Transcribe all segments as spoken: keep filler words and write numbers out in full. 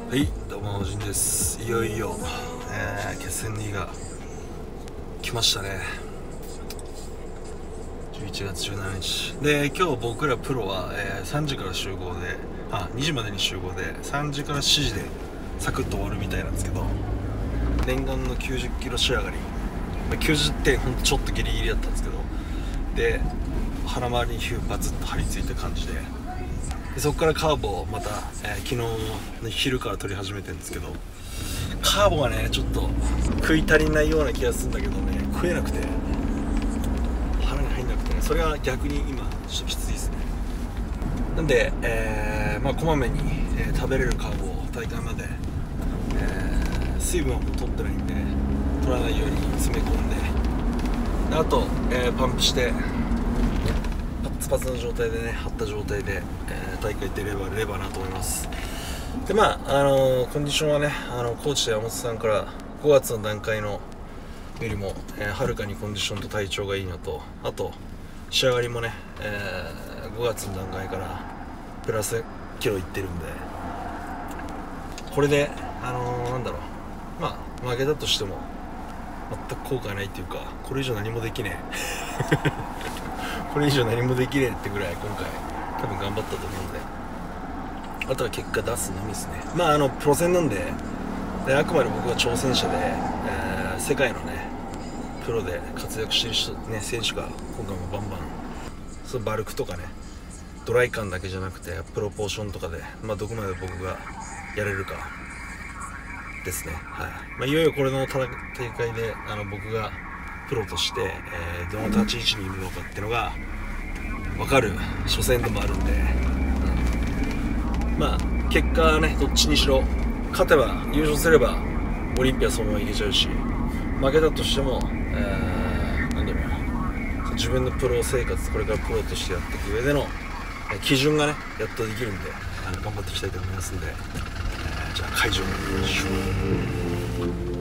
はい、どうも、ジンです。いよいよ、えー、決戦にが来ましたね。じゅういちがつじゅうしちにちで、今日僕らプロは、えー、さんじから集合で、あ、にじまでに集合で、さんじからしちじでサクッと終わるみたいなんですけど、念願のきゅうじゅっキロ仕上がり、まあ、きゅうじゅってんほんとちょっとギリギリだったんですけど、で腹回りにヒューバツッと張り付いた感じで、でそこからカーボをまた、えー、昨日の昼から取り始めてるんですけど、カーボがねちょっと食い足りないような気がするんだけどね、食えなくて腹に入んなくて、ね、それは逆に今ちょっときついですね。なんで、えー、まあこまめに、えー、食べれるカーボを大会まで、えー、水分はもう取ってないんで取らないように詰め込んで、であと、えー、パンプしてパツパツの状態でね、張った状態で、えー、大会出ればればなと思います。でまああのー、コンディションはね、あのコーチと山本さんからごがつの段階のよりも、えー、はるかにコンディションと体調がいいのと、あと仕上がりもね、えー、ごがつの段階からプラスキロいってるんで、これであのー、なんだろう、まあ負けたとしても全く後悔ないっていうか、これ以上何もできねえこれ以上何もできねえってぐらい今回多分頑張ったと思うんで、あとは結果出すのみですね。まああのプロ戦なんで、であくまで僕は挑戦者で、えー、世界のねプロで活躍してる人、ね、選手が今回もバンバンそのバルクとかね、ドライ感だけじゃなくてプロポーションとかで、まあ、どこまで僕がやれるかですね。はい、まあ、いよいよこれの大会であの僕がプロとして、えー、どの立ち位置にいるのかっていうのが分かる初戦でもあるんで、うん、まあ結果はねどっちにしろ勝てば優勝すればオリンピアそのままいけちゃうし、負けたとしても、えー、なんだろうな、自分のプロ生活これからプロとしてやっていく上での基準がねやっとできるんで、あの頑張っていきたいと思いますんで、えー、じゃあ会場に行きましょう。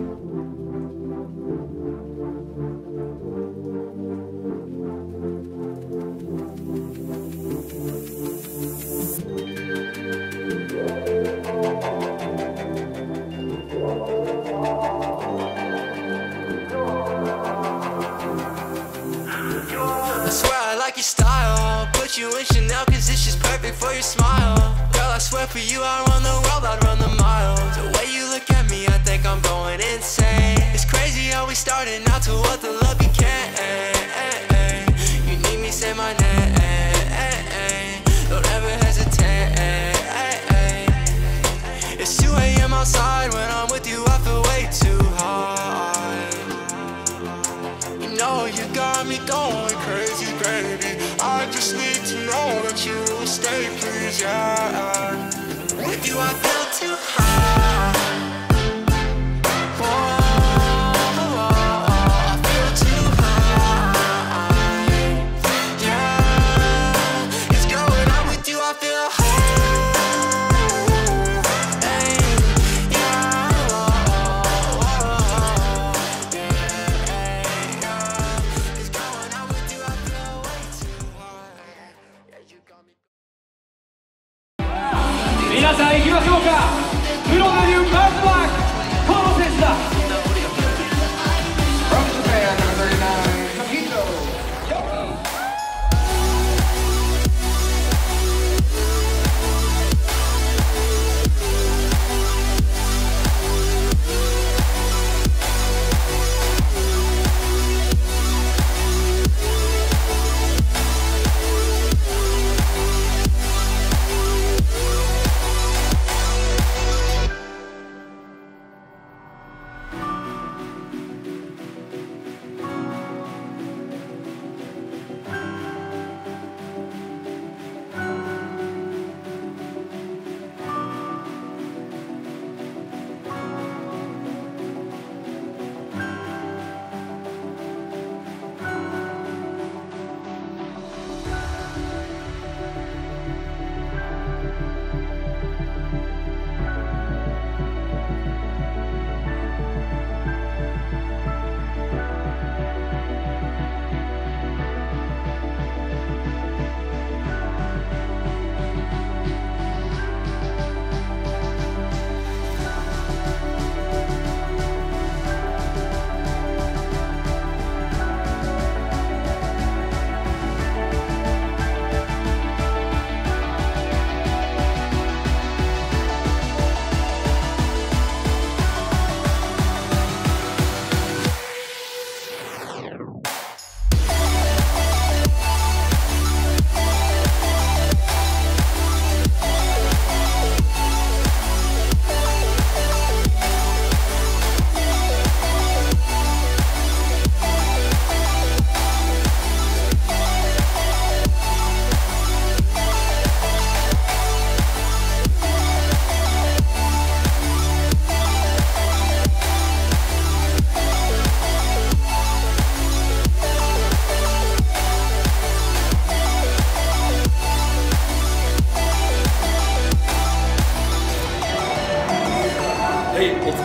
Your style, put you in Chanel cause it's just perfect for your smile. Girl, I swear for you I'd run the world, I'd run the miles. The way you look at me, I think I'm going insane. It's crazy how we started out to what the love became. You need me, say my name. Don't ever hesitate. It's two a m outside, when I'm with you I feel way too high. You know you got me going crazy, baby. I just need to know that you will stay, please, yeah. With you I feel too high. Oh, oh, oh, I feel too high. Yeah, it's going on with you, I feel high. 皆さん行きましょうか。プロデビューまずはこの選手だ。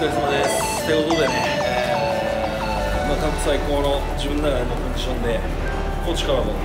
疲れ様です。ということでね、えーまあ、過去最高の自分の中でのコンディションで、高知からも、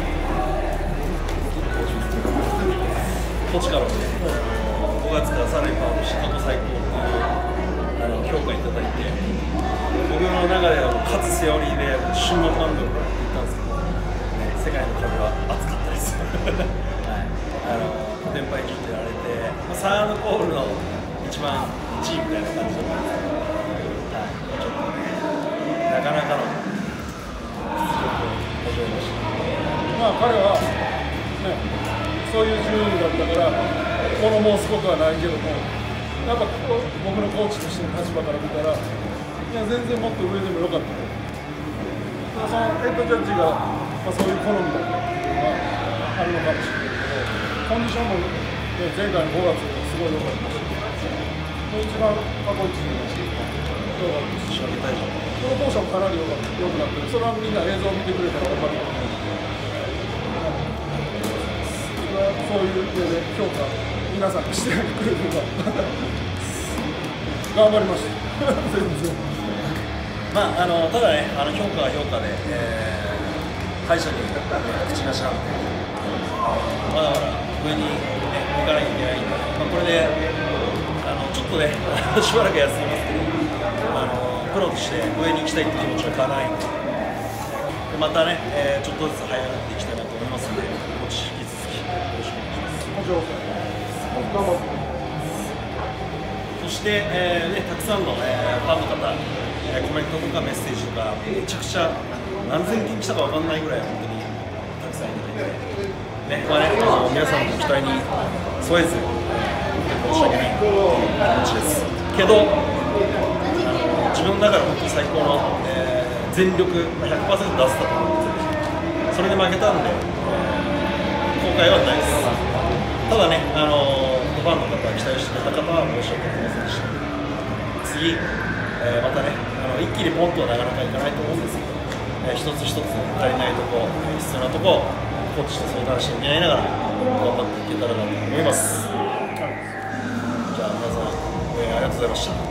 高知からもね、ごがつからさらにパワーアップして過去最高っていうあの評価いただいて、僕の中では勝つセオリーで瞬間万秒から言ったんですけど、ね、世界の壁は熱かったです。はい、あのコテンパイちょっとやられて、まあ、サードコールの一番いちいみたいな感じだったんですけど、はい、ちょっとね、なかなかの実力を味わいました。 まあ彼は、ね、そういう順位だったから物申すことはないけども、やっぱ僕のコーチとしての立場から見たら、いや全然もっと上でもよかったと。そのヘッドジャッジが、まあ、そういう好みだったっていうのはあるのかもしれないけど、コンディションも、ね、前回のごがつすごい良かったし、一番過去一にして良かったし、プロポーションかなり良くなってる。それはみんな映像を見てくれたら分かると思う。そういうので評価、皆さんがしてくれるか頑張りました。全然。 まああのただね、あの評価は評価で、えー、敗者に口なしなんで、まだまだ上に、ね、行かなきゃいけないんで、まあ、これであのちょっとねしばらく休みますけど、あのプロとして上に行きたいって気持ちは変わらないんで、でまたね、えー、ちょっとずつ這い上がっていきたいなと思いますので、コーチ引き続きよろしくお願いします。そして、えーね、たくさんの、えー、ファンの方、えー、コメントとかメッセージとか、めちゃくちゃ何千件来たか分かんないぐらい、本当にたくさんいただいて、ねまあね、あの皆さんの期待に添えず、申し訳ないという気持ちですけど、あの自分の中で本当に最高の、えー、全力 ひゃくパーセント 出せたと思うんですよ。それで負けたんで、えー、後悔はないです。ただね、あのファンの方、期待してくれた方は申し訳ありませんでした。次、えー、またね、あの一気にポンとはなかなかいかないと思うんですけど、えー、一つ一つ足りないところ、必要なところ、コーチと相談して見合いながら頑張っていけたらなと思います。じゃあ皆さん、えー、ありがとうございました。